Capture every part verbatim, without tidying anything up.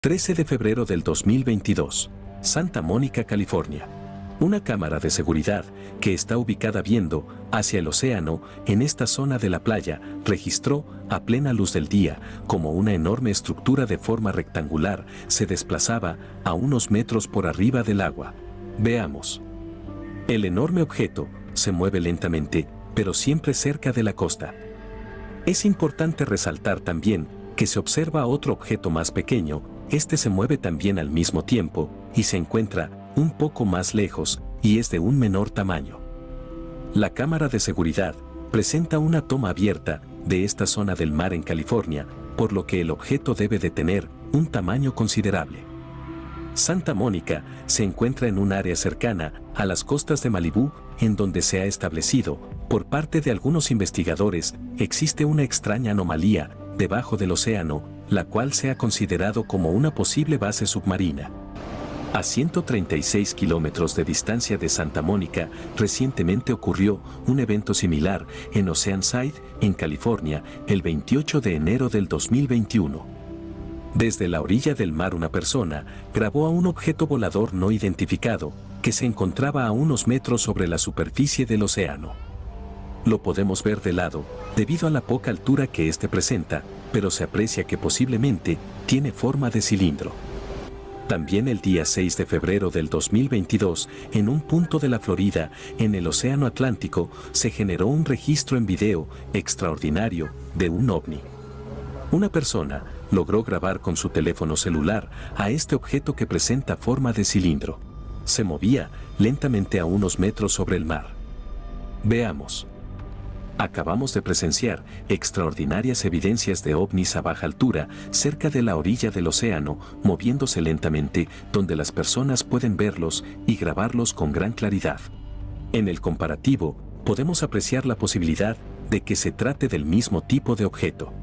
trece de febrero del dos mil veintidós, Santa Mónica, California. Una cámara de seguridad, que está ubicada viendo hacia el océano en esta zona de la playa, registró, a plena luz del día, como una enorme estructura de forma rectangular se desplazaba a unos metros por arriba del agua. Veamos. El enorme objeto se mueve lentamente, pero siempre cerca de la costa. Es importante resaltar también que se observa otro objeto más pequeño. Este se mueve también al mismo tiempo y se encuentra un poco más lejos y es de un menor tamaño. La cámara de seguridad presenta una toma abierta de esta zona del mar en California, por lo que el objeto debe de tener un tamaño considerable. Santa Mónica se encuentra en un área cercana a las costas de Malibú, en donde se ha establecido, por parte de algunos investigadores, existe una extraña anomalía debajo del océano, la cual se ha considerado como una posible base submarina. A ciento treinta y seis kilómetros de distancia de Santa Mónica, recientemente ocurrió un evento similar en Oceanside, en California, el veintiocho de enero del dos mil veintiuno. Desde la orilla del mar una persona grabó a un objeto volador no identificado, que se encontraba a unos metros sobre la superficie del océano. Lo podemos ver de lado, debido a la poca altura que éste presenta, pero se aprecia que posiblemente tiene forma de cilindro. También el día seis de febrero del dos mil veintidós, en un punto de la Florida, en el Océano Atlántico, se generó un registro en video extraordinario de un ovni. Una persona logró grabar con su teléfono celular a este objeto que presenta forma de cilindro. Se movía lentamente a unos metros sobre el mar. Veamos. Acabamos de presenciar extraordinarias evidencias de ovnis a baja altura cerca de la orilla del océano, moviéndose lentamente, donde las personas pueden verlos y grabarlos con gran claridad. En el comparativo, podemos apreciar la posibilidad de que se trate del mismo tipo de objeto.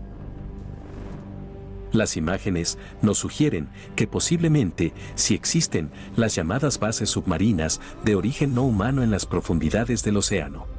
Las imágenes nos sugieren que posiblemente sí existen las llamadas bases submarinas de origen no humano en las profundidades del océano.